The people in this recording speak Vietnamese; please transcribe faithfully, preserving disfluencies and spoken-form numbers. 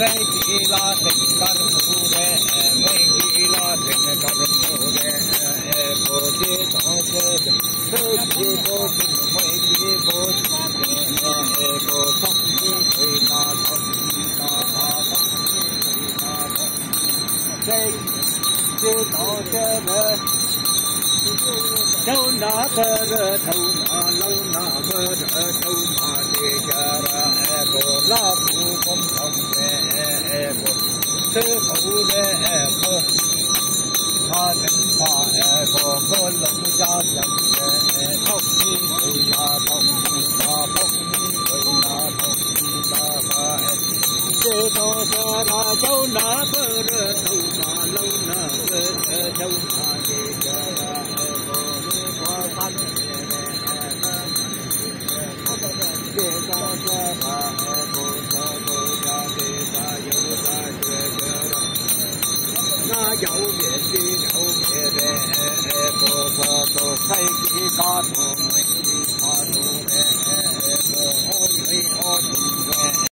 Đâu nã bơ rơ thâu mà lâu nã bơ rơ thâu mà đề cha ra e bồ la phu công thông e e bồ sư phụ lê e bồ ha chân pha e bồ bơ lông gia dầm e thâu ni thầy la thâu ni la thâu ni thầy la thâu ni la ba e đề thô sa ra châu nã bơ rơ thâu mà lâu nã bơ rơ thâu mà đề cha ra e bồ dẫu